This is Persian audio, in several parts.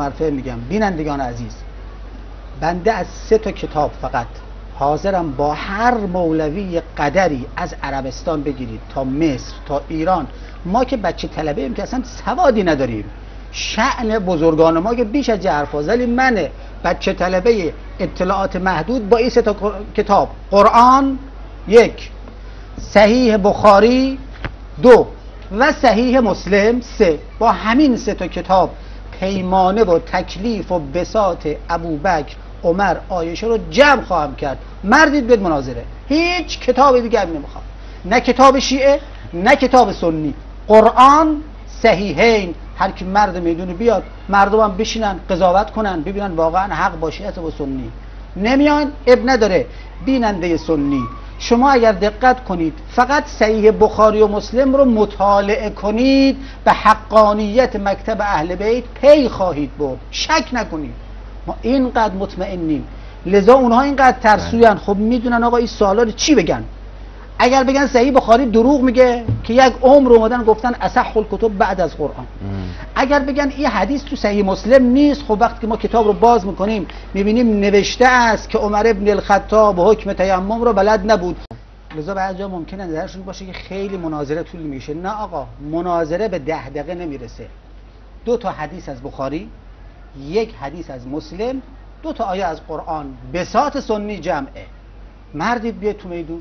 مرتبه میگم بینندگان عزیز، بنده از 3 تا کتاب فقط حاضرم با هر مولوی قدری از عربستان بگیرید تا مصر تا ایران، ما که بچه طلبه ایم که اصلا سوادی نداریم، شأن بزرگان ما که بیش از جرفاز، ولی من بچه طلبه اطلاعات محدود با این 3 تا کتاب، قرآن 1، صحیح بخاری 2 و صحیح مسلم 3، با همین 3 تا کتاب پیمانه و تکلیف و بساط ابوبکر، عمر، عایشه رو جمع خواهم کرد. مردید بیاد مناظره، هیچ کتاب دیگه هم نمیخوام، نه کتاب شیعه نه کتاب سنی، قرآن، صحیحین. هر کی مرد میدونه بیاد، مردم هم بشینن قضاوت کنن ببینن واقعا حق با شیعه و سنی. نمیان اب نداره. بیننده سنی، شما اگر دقت کنید فقط صحیح بخاری و مسلم رو مطالعه کنید، به حقانیت مکتب اهل بیت پی خواهید برد، شک نکنید. ما اینقدر مطمئنیم، لذا اونها اینقدر ترسوین. خب میدونن آقا این سوالا رو چی بگن. اگر بگن صحیح بخاری دروغ میگه که 1 عمر اومدن گفتن اصح الکتب بعد از قرآن، اگر بگن این حدیث تو صحیح مسلم نیست، خب وقتی که ما کتاب رو باز میکنیم میبینیم نوشته است که عمر ابن الخطاب حکم تیمم رو بلد نبود. لذا بعضی ممکنه نظرشون باشه که خیلی مناظره طول میشه. نه آقا، مناظره به 10 دقیقه نمیرسه. 2 تا حدیث از بخاری، 1 حدیث از مسلم، 2 تا آیه از قرآن، بساط سنی جمعه. مردید بیاد تو میدون.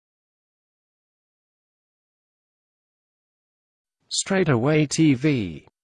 Straight Away TV